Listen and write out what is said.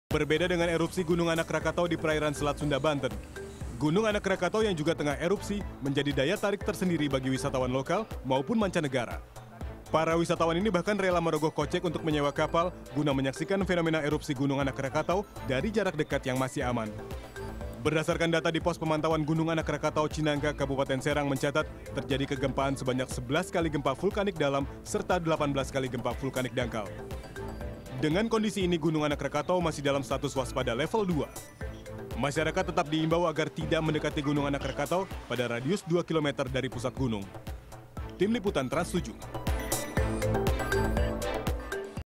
Berbeda dengan erupsi Gunung Anak Rakatau di perairan Selat Sunda, Banten, Gunung Anak Rakatau yang juga tengah erupsi menjadi daya tarik tersendiri bagi wisatawan lokal maupun mancanegara. Para wisatawan ini bahkan rela merogoh kocek untuk menyewa kapal guna menyaksikan fenomena erupsi Gunung Anak Rakatau dari jarak dekat yang masih aman. Berdasarkan data di pos pemantauan Gunung Anak Rakatau Cinangka, Kabupaten Serang mencatat terjadi kegempaan sebanyak 11 kali gempa vulkanik dalam serta 18 kali gempa vulkanik dangkal. Dengan kondisi ini, Gunung Anak Rakatau masih dalam status waspada level 2. Masyarakat tetap diimbau agar tidak mendekati Gunung Anak Rakatau pada radius 2 km dari pusat gunung. Tim Liputan Trans 7.